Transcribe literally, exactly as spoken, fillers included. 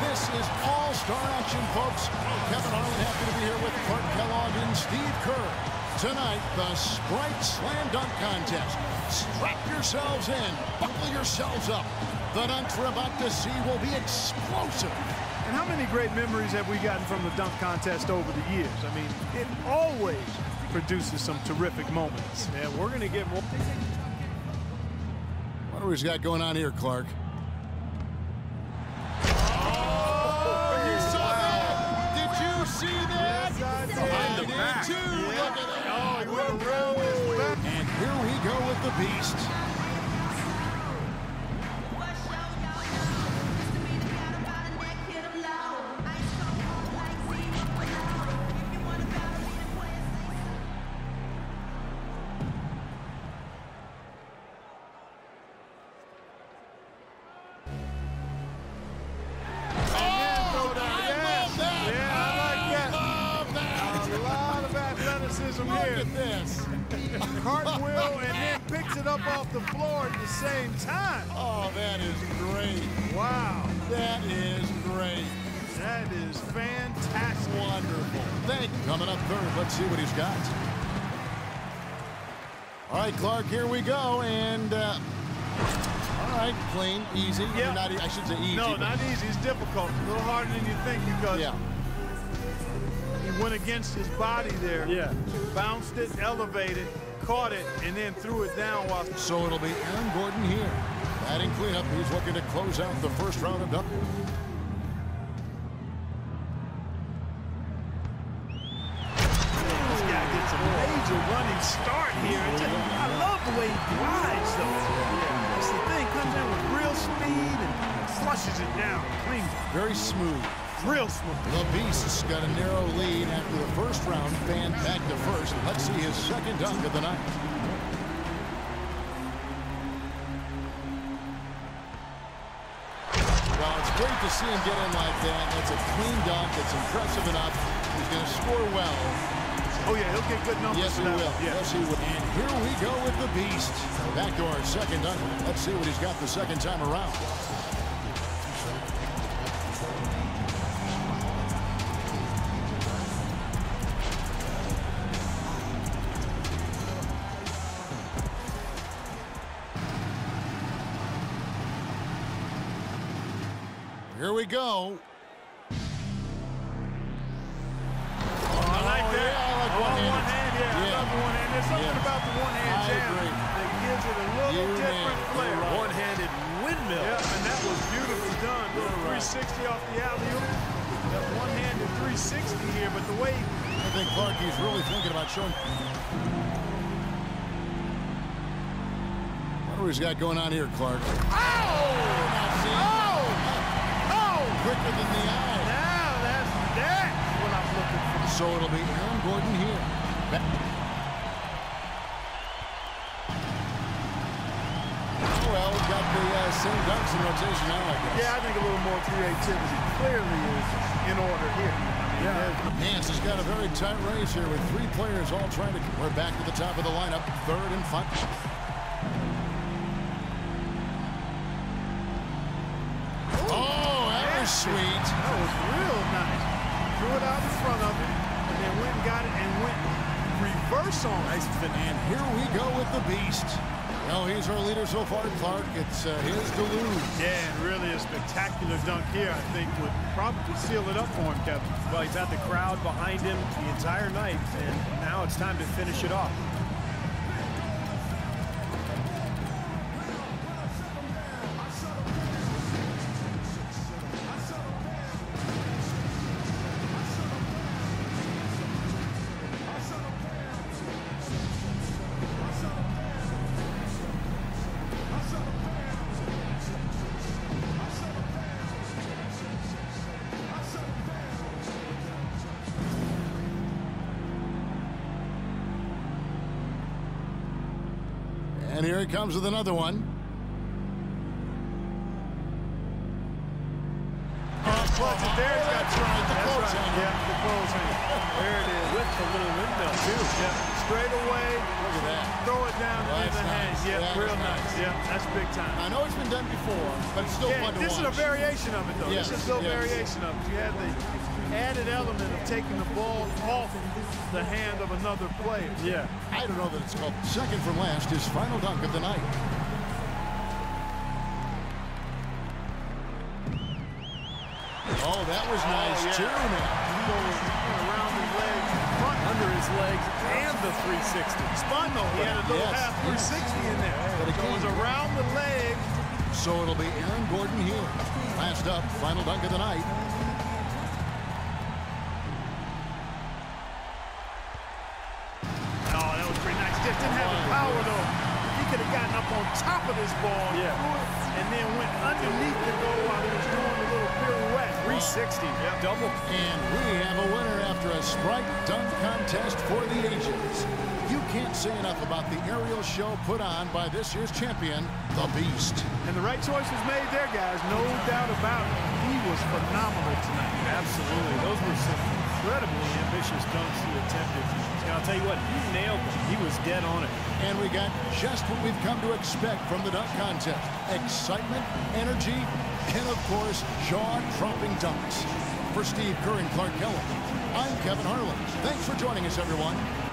This is all-star action, folks. Kevin Harlan, happy to be here with Clark Kellogg and Steve Kerr. Tonight, the Sprite Slam Dunk Contest. Strap yourselves in. Buckle yourselves up. The dunks we're about to see will be explosive. And how many great memories have we gotten from the dunk contest over the years? I mean, it always produces some terrific moments. And we're going to get more. What do we got going on here, Clark? See that? Yes, I did too. Yeah. Look at that. Oh, he went around his back. And here we go with the beast. Look at this. Cartwheel and then picks it up off the floor at the same time. Oh, that is great. Wow. That is great. That is fantastic. Wonderful. Thank you. Coming up third. Let's see what he's got. All right, Clark, here we go. And, uh, all right, clean, easy. Yeah. Not, I should say easy. No, not easy. It's difficult. A little harder than you think because yeah. he went against his body there. Yeah. Bounced it, elevated, caught it, and then threw it down. While so it'll be Aaron Gordon here. Batting cleanup. He's looking to close out the first round of dunk. This guy gets a major running start here. Just, I love the way he glides, though. Yeah. That's the thing. Comes in with real speed and flushes it down. Clean. Very smooth. Real smooth. The Beast's got a narrow lead after the first round. Fan back to first. Let's see his second dunk of the night. Well, it's great to see him get in like that. That's a clean dunk. It's impressive enough. He's going to score well. Oh, yeah, he'll get good numbers. Yes, he will. Yeah. Yes, he will. And here we go with the Beast. Back to our second dunk. Let's see what he's got the second time around. Here we go. Oh, I like oh, that. Yeah, I like oh, one hand. one hand, yeah. yeah. I love one hand. There's something yeah. about the one-hand jam that gives it a little you different flair. Right. One-handed windmill. Yeah, and that was beautifully done. You're three sixty right. off the alley-oop. That one-handed three sixty here, but the way I think Clark, he's really thinking about showing. What do he's got going on here, Clark? Oh! Oh! Oh! Quicker than the eye. Now that's that's what I'm looking for. So it'll be Aaron Gordon here. Back. Oh, well, we've got the uh, same dunks in rotation now, I guess. Yeah, I think a little more creativity clearly is in order here. Yeah. Nance has got a very tight race here with three players all trying to. We're back to the top of the lineup, third and final. Oh, that was sweet. That was real nice. Threw it out in front of him, and then went and got it and went reverse on it. Nice fit. And here we go with the Beast. Well, he's our leader so far, Clark. It's uh, his to lose. Yeah, and really a spectacular dunk here, I think, would probably seal it up for him, Kevin. Well, he's had the crowd behind him the entire night, and now it's time to finish it off. And here he comes with another one. Oh, clutch it there. He's got That's right, the That's close right. hang. Yeah, the close hang. There it is. With the little windmill, too. Yeah. straight away. Look at that. Throw it down Well, in the that's hands. nice. Yeah, Yeah, real that's nice. nice. Yeah, that's big time. I know it's been done before, but it's still Yeah, fun to this watch. is a variation of it, though. Yes, This is a little yes. variation of it. You have the added element of taking the ball off the hand of another player. Yeah. I don't know that it's called. Second from last, his final dunk of the night. Oh, that was nice, Oh, yeah. too, man. He goes around his legs, front, Under his legs and the three sixty. spun though. He had a little Yes, half three sixty in there. But So it was again- around the leg. So it'll be Aaron Gordon here. Last up, final dunk of the night. Oh, that was pretty nice. Just didn't have the power though. He could have gotten up on top of this ball, Yeah. threw it, and then went underneath the goal while he was doing a little pirouette. three sixty. Yep. Double. And we have a winner after a Sprite dunk contest for the ages. You can't say enough about the aerial show put on by this year's champion, the Beast. And the right choice was made there, guys. No doubt about it. He was phenomenal tonight. Absolutely. Those were some incredibly ambitious dunks he attempted. And I'll tell you what, he nailed them. He was dead on it. And we got just what we've come to expect from the dunk contest. Excitement, energy, and of course, jaw-dropping dunks. For Steve Kerr and Clark Kellogg, I'm Kevin Harlan. Thanks for joining us, everyone.